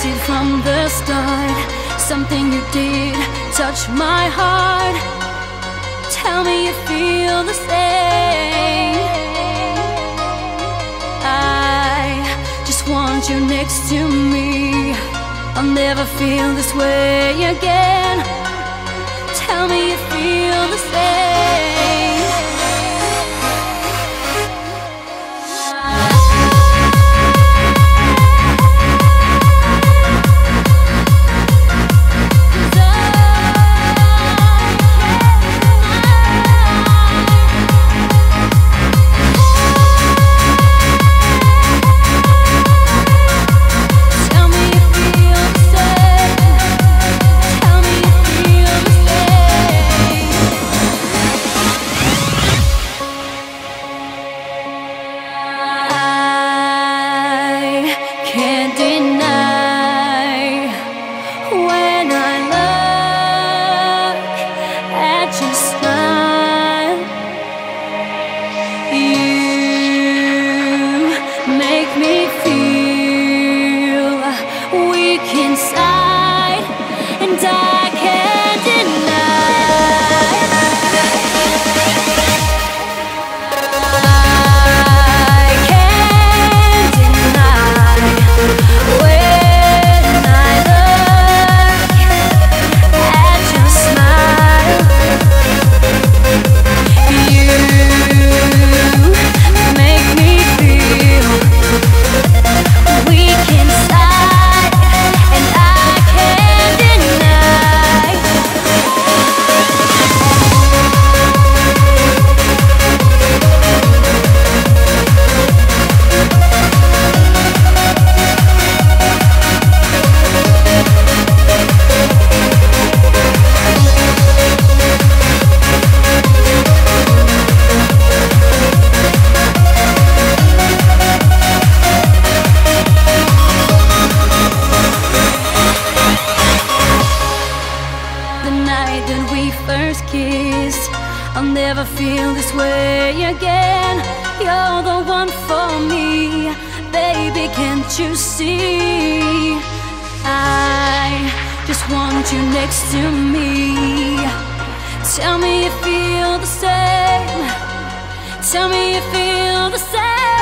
it from the start. Something you did touch my heart. Tell me you feel the same. I just want you next to me. I'll never feel this way again. Tell me you feel the same. Can't deny when I look at your smile. You make me feel weak inside, and I can't deny. That we first kissed, I'll never feel this way again. You're the one for me, baby, can't you see? I just want you next to me. Tell me you feel the same. Tell me you feel the same.